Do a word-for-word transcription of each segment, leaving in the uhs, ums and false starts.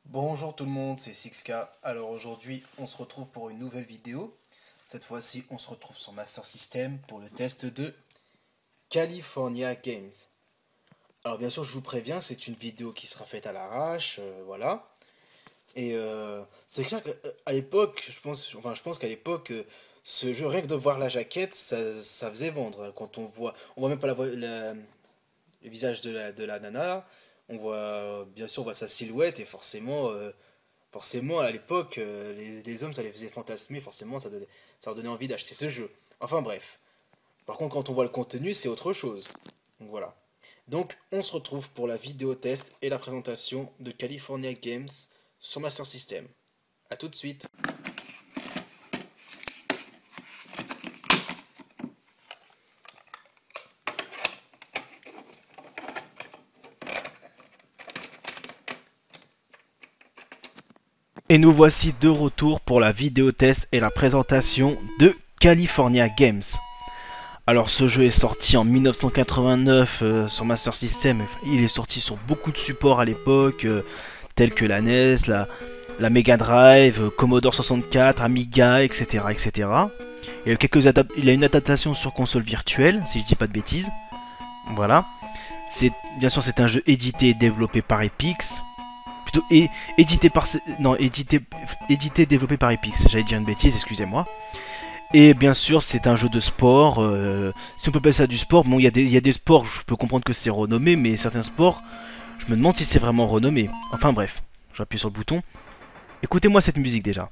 Bonjour tout le monde, c'est six K. Alors aujourd'hui, on se retrouve pour une nouvelle vidéo. Cette fois-ci, on se retrouve sur Master System pour le test de California Games. Alors bien sûr, je vous préviens, c'est une vidéo qui sera faite à l'arrache, euh, voilà. Et euh, c'est clair qu'à l'époque, je pense, enfin, je pense qu'à l'époque, euh, ce jeu, rien que de voir la jaquette, ça, ça faisait vendre. Quand on voit, on voit même pas la, vo- la- le visage de la, de la nana, on voit, bien sûr, on voit sa silhouette et forcément. euh, Forcément, à l'époque, euh, les, les hommes, ça les faisait fantasmer, forcément, ça, donnait- ça leur donnait envie d'acheter ce jeu. Enfin bref. Par contre, quand on voit le contenu, c'est autre chose. Donc voilà. Donc, on se retrouve pour la vidéo test et la présentation de California Games sur Master System. A tout de suite. Et nous voici de retour pour la vidéo test et la présentation de California Games. Alors ce jeu est sorti en mille neuf cent quatre-vingt-neuf euh, sur Master System. Il est sorti sur beaucoup de supports à l'époque, euh, tels que la N E S, la, la Mega Drive, euh, Commodore soixante-quatre, Amiga, et cetera et cetera. Il y a, quelques adap- il y a une adaptation sur console virtuelle, si je dis pas de bêtises. Voilà. C'est, bien sûr, c'est un jeu édité et développé par Epix. Plutôt é édité par non édité édité et développé par Epix, j'allais dire une bêtise, excusez-moi. Et bien sûr c'est un jeu de sport, euh, si on peut appeler ça du sport. Bon, il y a des il y a des sports, je peux comprendre que c'est renommé, mais certains sports, je me demande si c'est vraiment renommé. Enfin bref, j'appuie sur le bouton. Écoutez-moi cette musique déjà.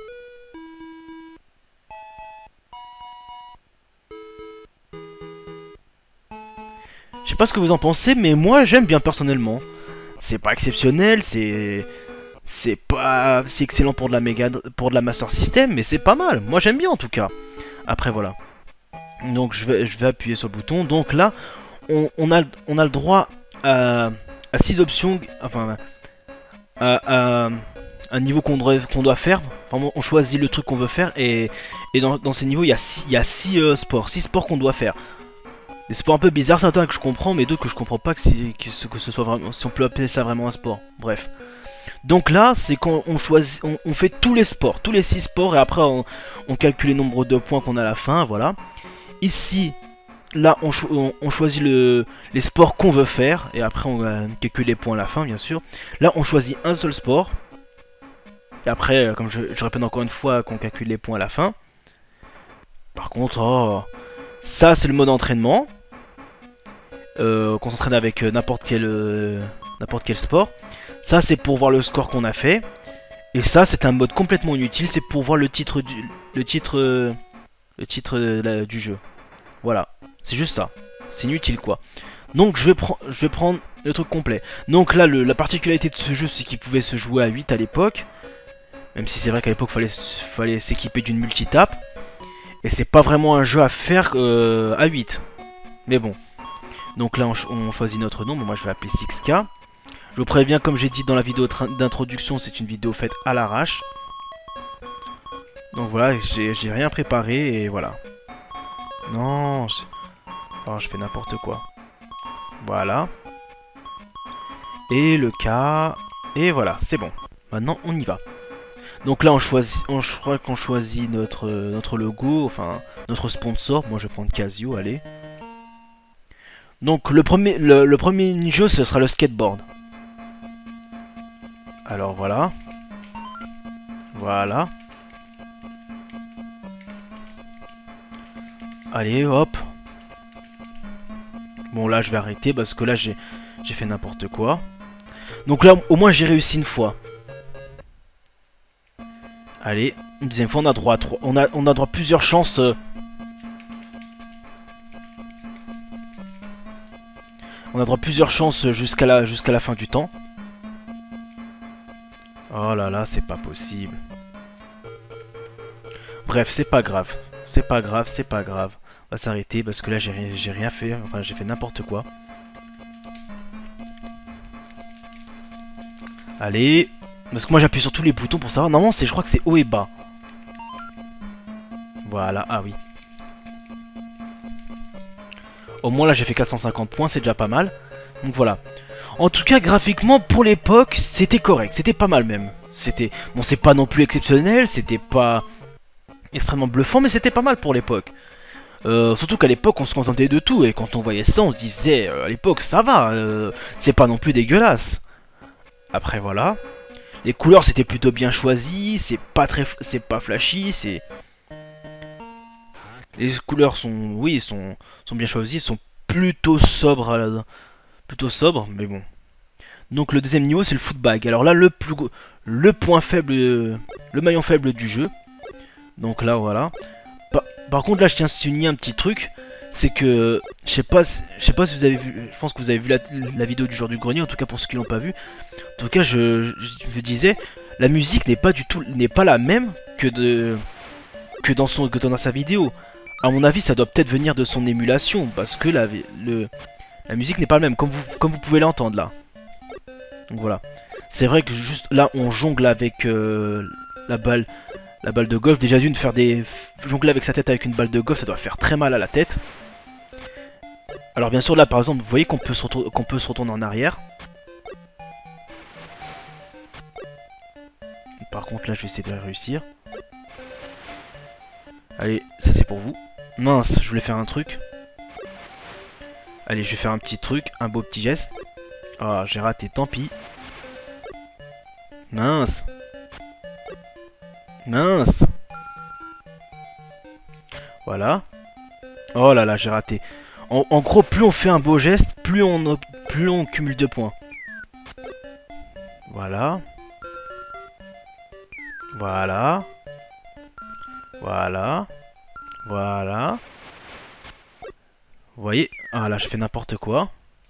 Je sais pas ce que vous en pensez, mais moi j'aime bien personnellement. C'est pas exceptionnel, c'est c'est pas c'est excellent pour de la Mega pour de la Master System, mais c'est pas mal. Moi j'aime bien en tout cas. Après voilà. Donc je vais je vais appuyer sur le bouton. Donc là on, on a on a le droit à à six options, enfin à, à un niveau qu'on doit qu'on doit faire. Enfin, on choisit le truc qu'on veut faire et et dans, dans ces niveaux il y a six il y a six euh, sports, six sports qu'on doit faire. Des sports un peu bizarres, certains que je comprends, mais d'autres que je comprends pas que, si, que, ce, que ce soit vraiment, si on peut appeler ça vraiment un sport. Bref. Donc là, c'est quand on choisit, on, on fait tous les sports, tous les six sports, et après on, on calcule le nombre de points qu'on a à la fin, voilà. Ici, là, on, cho on, on choisit le, les sports qu'on veut faire, et après on euh, calcule les points à la fin, bien sûr. Là, on choisit un seul sport, et après, euh, comme je, je répète encore une fois, qu'on calcule les points à la fin. Par contre, oh, ça c'est le mode entraînement. Euh, qu'on s'entraîne avec euh, n'importe quel, euh, n'importe quel sport. Ça c'est pour voir le score qu'on a fait. Et ça c'est un mode complètement inutile, c'est pour voir le titre du, le titre, euh, le titre euh, la, du jeu. Voilà, c'est juste ça. C'est inutile quoi. Donc je vais, je vais prendre le truc complet. Donc là le, la particularité de ce jeu c'est qu'il pouvait se jouer à huit à l'époque. Même si c'est vrai qu'à l'époque fallait, fallait s'équiper d'une multitape. Et c'est pas vraiment un jeu à faire euh, à huit. Mais bon. Donc là on, ch on choisit notre nom, bon, moi je vais appeler six K. Je vous préviens, comme j'ai dit dans la vidéo d'introduction, c'est une vidéo faite à l'arrache. Donc voilà, j'ai rien préparé et voilà. Non, oh, je fais n'importe quoi. Voilà. Et le cas... Et voilà, c'est bon. Maintenant on y va. Donc là on choisit, on, je crois qu'on choisit notre, notre logo, enfin notre sponsor. Moi je vais prendre Casio, allez. Donc le premier, le, le premier jeu ce sera le skateboard. Alors voilà. Voilà. Allez hop. Bon là je vais arrêter parce que là j'ai fait n'importe quoi. Donc là au moins j'ai réussi une fois. Allez, une deuxième fois on a droit à trois. On a, on a droit à plusieurs chances. Euh, On a droit à plusieurs chances jusqu'à la, jusqu'à la fin du temps. Oh là là, c'est pas possible. Bref, c'est pas grave. C'est pas grave, c'est pas grave. On va s'arrêter parce que là, j'ai rien, j'ai rien fait. Enfin, j'ai fait n'importe quoi. Allez. Parce que moi, j'appuie sur tous les boutons pour savoir. Normalement, je crois que c'est haut et bas. Voilà, ah oui. Au moins, là, j'ai fait quatre cent cinquante points, c'est déjà pas mal. Donc voilà. En tout cas, graphiquement, pour l'époque, c'était correct. C'était pas mal même. C'était... Bon, c'est pas non plus exceptionnel, c'était pas extrêmement bluffant, mais c'était pas mal pour l'époque. Euh, surtout qu'à l'époque, on se contentait de tout. Et quand on voyait ça, on se disait, euh, à l'époque, ça va. Euh, c'est pas non plus dégueulasse. Après, voilà. Les couleurs, c'était plutôt bien choisi. C'est pas très... C'est pas flashy, c'est... Les couleurs sont... Oui, sont, sont bien choisies. Sont plutôt sobres à la... Plutôt sobres, mais bon. Donc le deuxième niveau c'est le footbag. Alors là le plus le point faible, le maillon faible du jeu. Donc là voilà. Par, par contre là je tiens à souligner un petit truc, c'est que je sais pas, je sais pas si vous avez vu, je pense que vous avez vu la, la vidéo du jour du grenier, en tout cas pour ceux qui l'ont pas vu. En tout cas je, je, je disais, la musique n'est pas du tout, n'est pas la même que de que dans son que dans sa vidéo. À mon avis ça doit peut-être venir de son émulation parce que la le la musique n'est pas la même comme vous comme vous pouvez l'entendre là. Donc voilà. C'est vrai que juste là on jongle avec euh, la balle la balle de golf. Déjà d'une faire des jongler avec sa tête avec une balle de golf, ça doit faire très mal à la tête. Alors bien sûr là par exemple vous voyez qu'on peut se retourner, qu'on peut se retourner en arrière. Par contre là je vais essayer de réussir. Allez, ça c'est pour vous. Mince, je voulais faire un truc. Allez, je vais faire un petit truc, un beau petit geste. Ah, j'ai raté, tant pis. Mince. Mince. Voilà. Oh là là, j'ai raté. En, en gros, plus on fait un beau geste, plus on, plus on cumule de points. Voilà. Voilà. Voilà. Voilà. Vous voyez? Ah là, je fais n'importe quoi.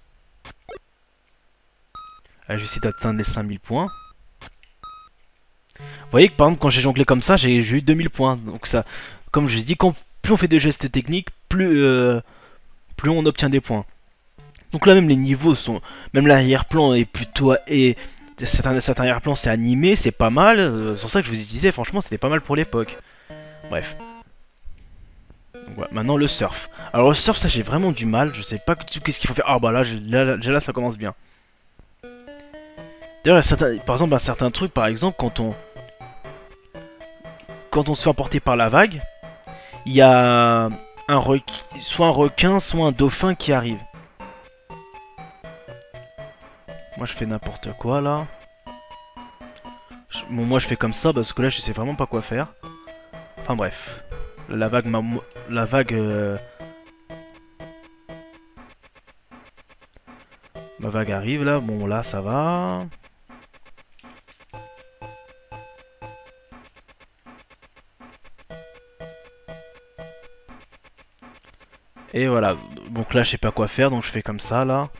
Allez, je vais essayer d'atteindre les cinq mille points. Vous voyez que par exemple, quand j'ai jonglé comme ça, j'ai eu deux mille points. Donc ça, comme je vous ai dit, quand, plus on fait de gestes techniques, plus, euh, plus on obtient des points. Donc là même les niveaux sont... Même l'arrière-plan est plutôt... Et certains, certains arrière-plans c'est animé, c'est pas mal. Euh, c'est pour ça que je vous disais, franchement c'était pas mal pour l'époque. Bref. Donc, voilà. Maintenant le surf. Alors le surf ça j'ai vraiment du mal, je sais pas qu'est-ce qu'il faut faire. Ah bah là, là, là, là ça commence bien. D'ailleurs par exemple un certain truc, par exemple quand on... Quand on se fait emporter par la vague, il y a un requin, soit un requin, soit un dauphin qui arrive. Moi je fais n'importe quoi là. Je, bon, moi je fais comme ça parce que là je sais vraiment pas quoi faire. Enfin bref. La vague m'a... La vague... Euh... Ma vague arrive là. Bon là ça va. Et voilà. Donc là je sais pas quoi faire donc je fais comme ça là.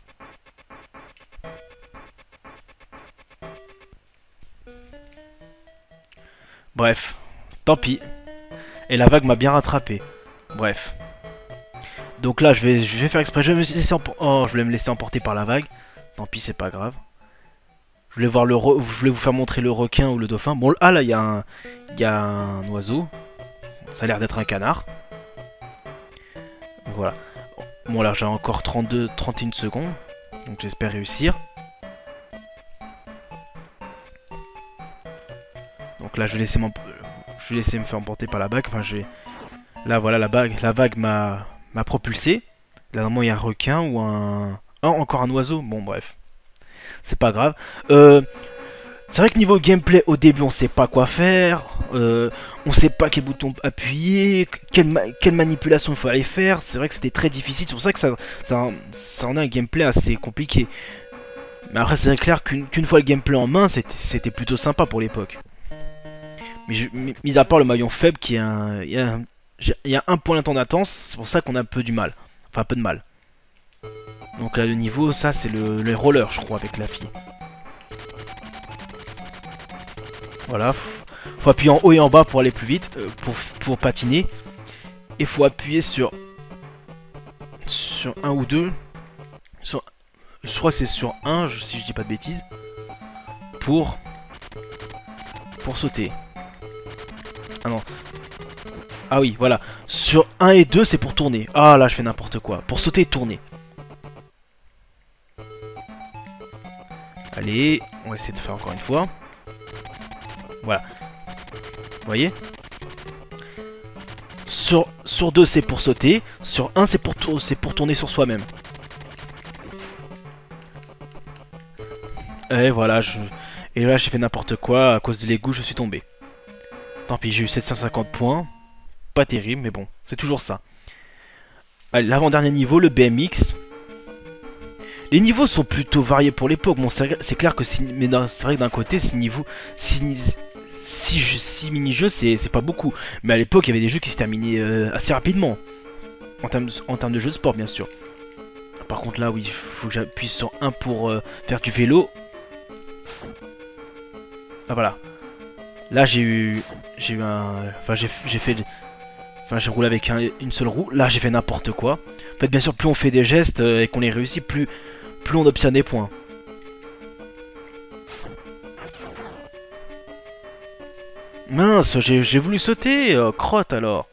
Bref, tant pis. Et la vague m'a bien rattrapé. Bref. Donc là, je vais, je vais faire exprès. Je vais me laisser emporter. Oh, je voulais me laisser emporter par la vague. Tant pis, c'est pas grave. Je voulais voir le, re... je voulais vous faire montrer le requin ou le dauphin. Bon, ah là, il y a un, il y a un oiseau. Ça a l'air d'être un canard. Donc, voilà. Bon là, j'ai encore trente-deux, trente et une secondes. Donc j'espère réussir. Donc là, je vais laisser mon... Je vais laisser me faire emporter par la vague. Enfin, je vais... Là, voilà, la vague, la vague m'a m'a propulsé. Là, normalement, il y a un requin ou un... Oh, encore un oiseau. Bon, bref. C'est pas grave. Euh... C'est vrai que niveau gameplay, au début, on sait pas quoi faire. Euh... On sait pas quel bouton appuyer. Quelle, ma... quelle manipulation il faut aller faire. C'est vrai que c'était très difficile. C'est pour ça que ça, ça, ça en a un gameplay assez compliqué. Mais après, c'est clair qu'une qu'une fois le gameplay en main, c'était plutôt sympa pour l'époque. Mais je, mis à part le maillon faible qui est un... Il y a un, il y a un point d'intemps latence, c'est pour ça qu'on a un peu du mal. Enfin un peu de mal. Donc là le niveau, ça c'est le, le roller je crois avec la fille. Voilà. Faut, faut appuyer en haut et en bas pour aller plus vite, euh, pour, pour patiner. Et faut appuyer sur... Sur un ou deux. Sur, je crois que c'est sur un, si je dis pas de bêtises. Pour... Pour sauter. Ah non. Ah oui, voilà. Sur un et deux, c'est pour tourner. Ah là, je fais n'importe quoi. Pour sauter et tourner. Allez, on va essayer de faire encore une fois. Voilà. Vous voyez? Sur, sur deux, c'est pour sauter. Sur un, c'est pour, tour c'est pour tourner sur soi-même. Et voilà, je... Et là, j'ai fait n'importe quoi. À cause de l'égout, je suis tombé. Tant pis, j'ai eu sept cent cinquante points. Pas terrible, mais bon, c'est toujours ça. L'avant-dernier niveau, le B M X. Les niveaux sont plutôt variés pour l'époque. Bon, c'est clair que si, mais c'est vrai que d'un côté, ces niveaux, si, si, si mini-jeux, c'est pas beaucoup. Mais à l'époque, il y avait des jeux qui se terminaient euh, assez rapidement. En termes, de, en termes de jeux de sport, bien sûr. Par contre, là, oui, il faut que j'appuie sur un pour euh, faire du vélo. Ah, voilà. Là, j'ai eu, j'ai eu un, enfin, j'ai fait, enfin, j'ai roulé avec un, une seule roue. Là, j'ai fait n'importe quoi. En fait, bien sûr, plus on fait des gestes euh, et qu'on les réussit, plus plus on obtient des points. Mince, j'ai voulu sauter, euh, crotte alors.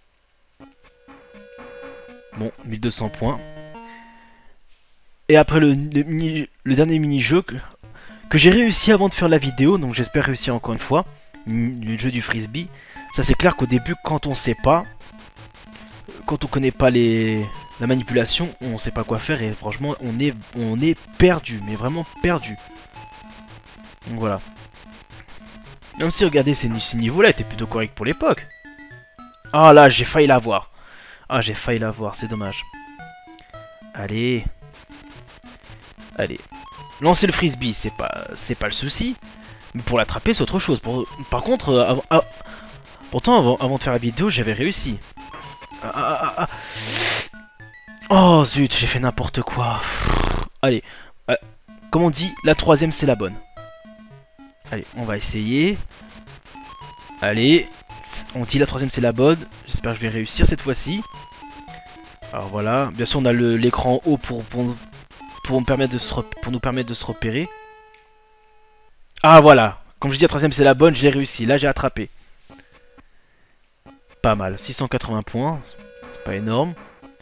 Bon, mille deux cents points. Et après le, le, mini, le dernier mini-jeu que, que j'ai réussi avant de faire la vidéo, donc j'espère réussir encore une fois, le jeu du frisbee. Ça c'est clair qu'au début, quand on sait pas, quand on connaît pas les... la manipulation, on sait pas quoi faire et franchement on est, on est perdu, mais vraiment perdu. Donc voilà. Même si regardez ces, ces niveaux-là étaient plutôt corrects pour l'époque. Ah là j'ai failli l'avoir. Ah j'ai failli l'avoir, c'est dommage. Allez. Allez. Lancer le frisbee, c'est pas, c'est pas le souci. Mais pour l'attraper c'est autre chose. Pour, par contre, euh, avant, ah, pourtant avant, avant de faire la vidéo j'avais réussi. Ah, ah, ah, ah. Oh zut, j'ai fait n'importe quoi. Allez, euh, comme on dit, la troisième c'est la bonne. Allez, on va essayer. Allez, on dit la troisième c'est la bonne. J'espère que je vais réussir cette fois-ci. Alors voilà, bien sûr on a l'écran haut pour, pour, pour, me permettre de se pour nous permettre de se repérer. Ah voilà, comme je dis la troisième c'est la bonne, j'ai réussi. Là j'ai attrapé. Pas mal, six cent quatre-vingts points, c'est pas énorme.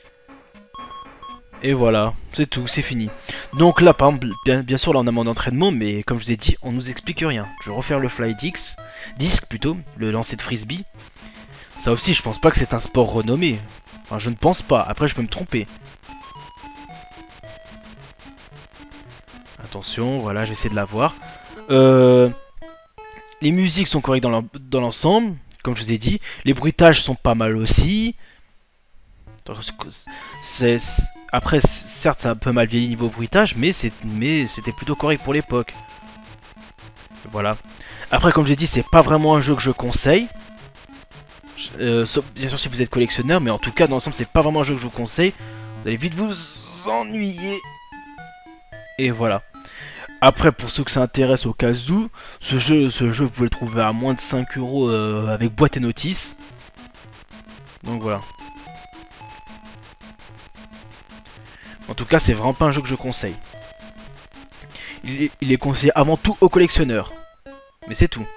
Et voilà, c'est tout, c'est fini. Donc là, par exemple, bien, bien sûr, là on a mon entraînement, mais comme je vous ai dit, on nous explique rien. Je vais refaire le fly disc, disc plutôt, le lancer de frisbee. Ça aussi, je pense pas que c'est un sport renommé. Enfin, je ne pense pas. Après, je peux me tromper. Attention, voilà, j'essaie de l'avoir. Euh, les musiques sont correctes dans l'ensemble, comme je vous ai dit. Les bruitages sont pas mal aussi. C'est... Après, certes, ça a un peu mal vieilli niveau bruitage, mais c'était plutôt correct pour l'époque. Voilà. Après, comme j'ai dit, c'est pas vraiment un jeu que je conseille. Euh, sauf, bien sûr, si vous êtes collectionneur, mais en tout cas, dans l'ensemble, c'est pas vraiment un jeu que je vous conseille. Vous allez vite vous ennuyer. Et voilà. Après, pour ceux que ça intéresse au cas où, ce jeu, ce jeu vous pouvez le trouver à moins de cinq euros euh, avec boîte et notice. Donc voilà. En tout cas, c'est vraiment pas un jeu que je conseille. Il est, il est conseillé avant tout aux collectionneurs. Mais c'est tout.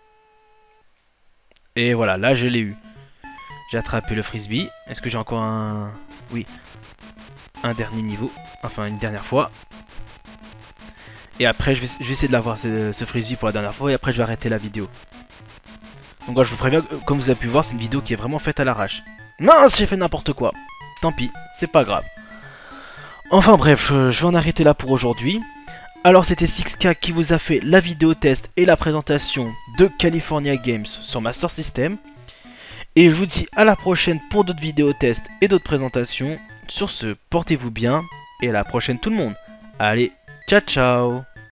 Et voilà, là je l'ai eu. J'ai attrapé le frisbee. Est-ce que j'ai encore un... Oui. Un dernier niveau. Enfin, une dernière fois. Et après, je vais, je vais essayer de l'avoir, ce, ce frisbee pour la dernière fois. Et après, je vais arrêter la vidéo. Donc voilà, je vous préviens, comme vous avez pu voir, c'est une vidéo qui est vraiment faite à l'arrache. Mince, j'ai fait n'importe quoi. Tant pis, c'est pas grave. Enfin bref, euh, je vais en arrêter là pour aujourd'hui. Alors c'était six K qui vous a fait la vidéo test et la présentation de California Games sur Master System. Et je vous dis à la prochaine pour d'autres vidéos tests et d'autres présentations. Sur ce, portez-vous bien et à la prochaine tout le monde. Allez, ciao ciao.